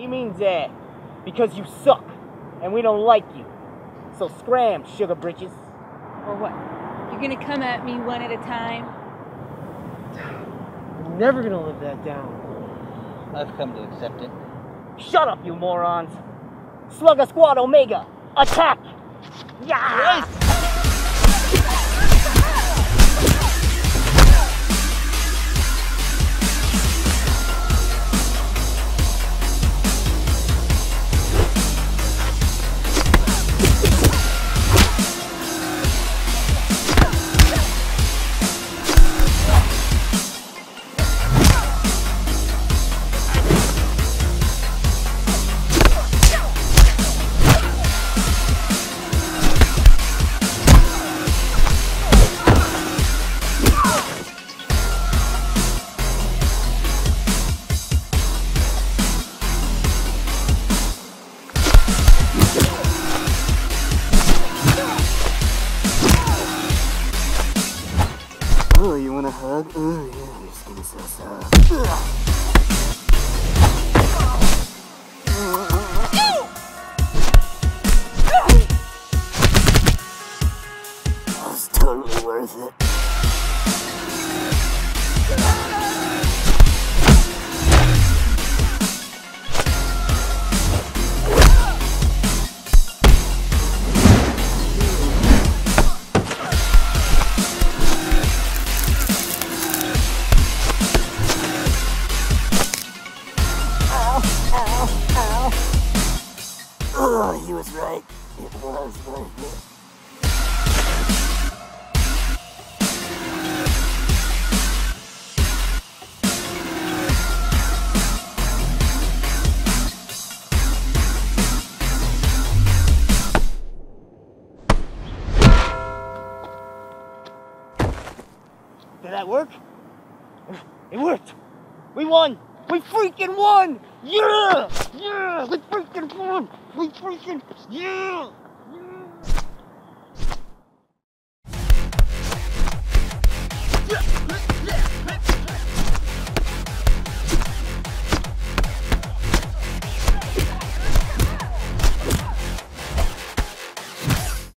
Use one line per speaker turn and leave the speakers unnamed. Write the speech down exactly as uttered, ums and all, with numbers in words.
He means that because you suck and we don't like you. So scram, sugar britches.
Or what? You're gonna come at me one at a time?
I'm never gonna live that down.
I've come to accept it.
Shut up, you morons. Slugger Squad Omega, attack! Yeah! Yes!
Oh, you want a hug? Oh, yeah, your skin is so soft. That was totally worth it. Oh, he was right. It was worth it.
Did that work? It worked! We won! We freaking won! Yeah! Yeah! We freaking won! We freaking... Yeah!